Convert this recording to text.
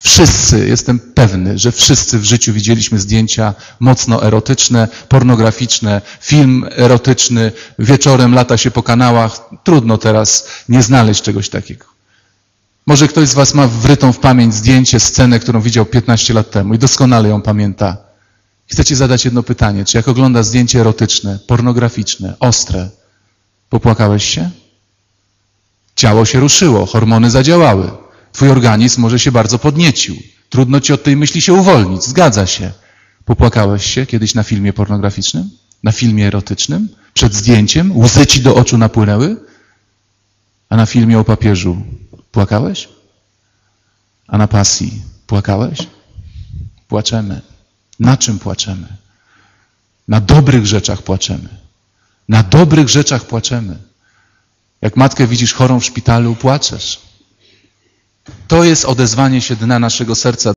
Wszyscy, jestem pewny, że wszyscy w życiu widzieliśmy zdjęcia mocno erotyczne, pornograficzne, film erotyczny, wieczorem lata się po kanałach. Trudno teraz nie znaleźć czegoś takiego. Może ktoś z was ma wrytą w pamięć zdjęcie, scenę, którą widział 15 lat temu i doskonale ją pamięta. Chcę ci zadać jedno pytanie. Czy jak oglądasz zdjęcie erotyczne, pornograficzne, ostre, popłakałeś się? Ciało się ruszyło, hormony zadziałały. Twój organizm może się bardzo podniecił. Trudno ci od tej myśli się uwolnić. Zgadza się. Popłakałeś się kiedyś na filmie pornograficznym? Na filmie erotycznym? Przed zdjęciem? Łzy ci do oczu napłynęły? A na filmie o papieżu płakałeś? A na pasji płakałeś? Płaczemy. Na czym płaczemy? Na dobrych rzeczach płaczemy. Na dobrych rzeczach płaczemy. Jak matkę widzisz chorą w szpitalu, płaczesz. To jest odezwanie się dna naszego serca.